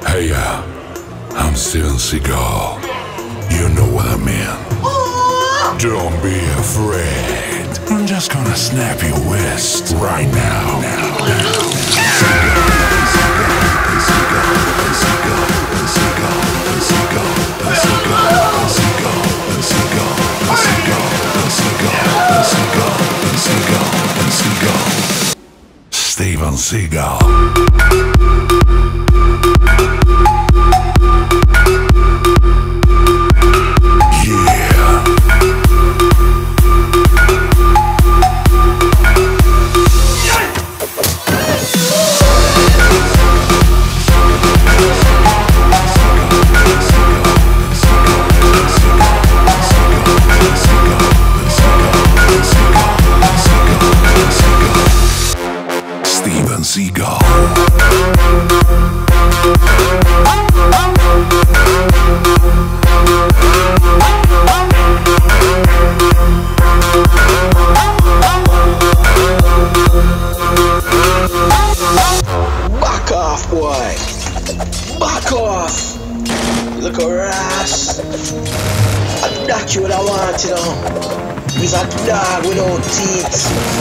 Hey, I'm Steven Seagal. You know what I mean. Don't be afraid. I'm just gonna snap your wrist right now. Steven Seagal. Steven Seagal. Back off, boy. Back off. Look at Ras. That's what I want, you know. He's a dog without teeth.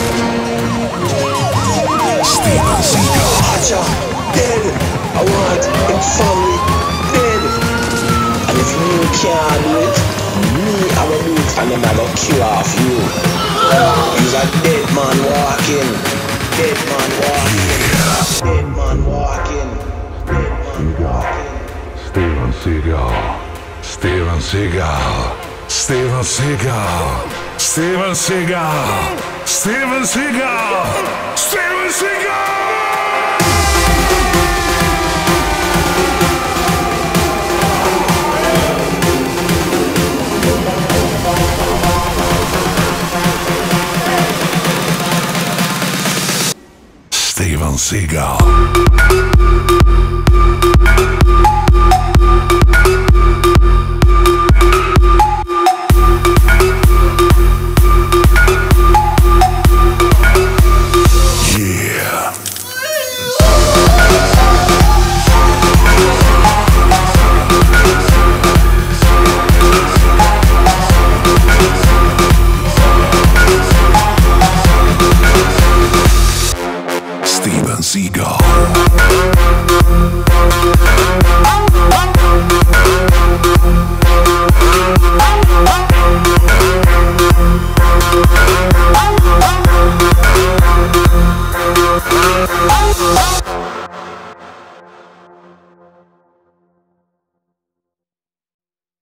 Steven Seagal. Watcha, dead. I want him family dead. And if you can't do it, me I will do it, and then I will kill off you. He's a dead man walking. Dead man walking. Dead man walking. Dead man walking. Steven Seagal. Steven Seagal. Steven Seagal. Steven Seagal. Steven Seagal. Steven Seagal. Steven Seagal. Steven Seagal.